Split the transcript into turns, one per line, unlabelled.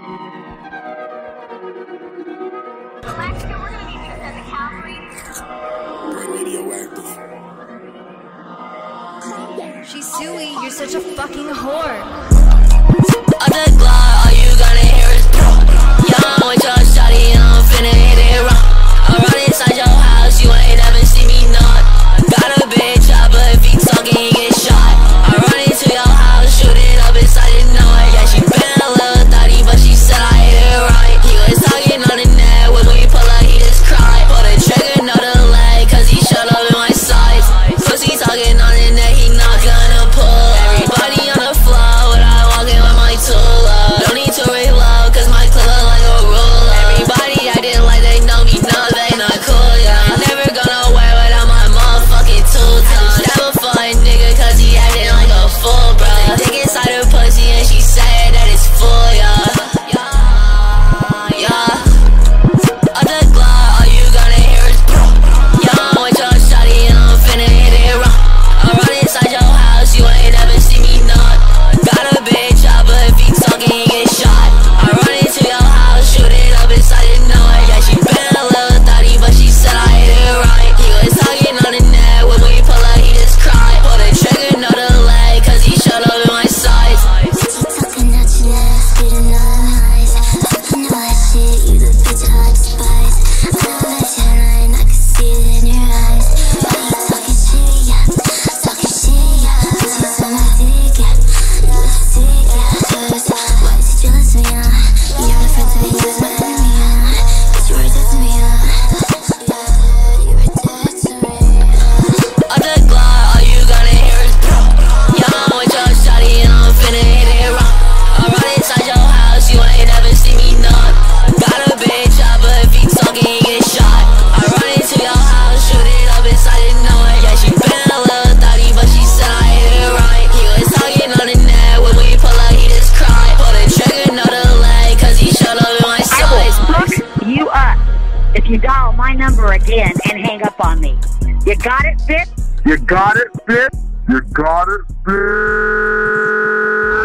She's Suey, you're such a fucking whore.
Other Glock, all you gonna hear is bro. Young with your shawty, I'm finna hit it wrong. I'm right inside your house, you ain't never see me not. Got a bitch up, but if he talking, he get shot. I run into your house, shoot it up inside the night. Yeah, she been a little thotty, but she said I hit it right. He was talking on the net, when we pull up, he just cried. Pull the trigger, no delay, cause he shut up in my sights. Pussy talking on the net, he not gonna pull. Everybody on the floor, when I walk in with my tool up. Don't need to reload, cause my clip look like a ruler. Everybody acting like they know me, no, they not cool, yeah. I'm never gonna wear without my motherfucking tool time. Stab a fucking nigga, cause he acting like a fool, bro. Dick inside her pussy, and she said that it's full, yeah. Other Glock, all you gonna hear is bro. Young with your shawty, and I'm finna hit it wrong. I'm right inside your house, you ain't never see me not. Got a bitch up, but if he talking, he get shot. I run into your house, shoot it up inside the night. Yeah, she been a little thotty, but she said I hit it right. He was talking on the net, when we pull up, he just cried. Pull the trigger, no delay, cause he shut up in my sights.
Talking out your left, spitting all them highs. I know that shit, you the bitch I despise. I know that you're lying, I can see it in your eyes. Why you talking shit, yeah? Talking shit, yeah. Bitches on my dick, yeah. You a sick, yeah. Cause why did you listen me, yeah? You're my friend to me, you was my enemy, yeah. Cause you were dead to me, yeah. You were dead to me.
Other Glock, all you gonna hear is bro. Young with your shawty, and I'm finna hit it wrong. I'm right inside your house, you ain't never see me not. Got a bitch up, but if he talking, he get shot. I run into your house, shoot it up inside the night. Yeah, she been a little thotty, but she said I hit it right. He was talking on the net, when we pull up, he just cried. Pull the trigger, no delay, cause he shut up in my
I will
sights.
fuck you up if you dial my number again and hang up on me. You got it, bitch?
You got it, bitch? You got it, bitch?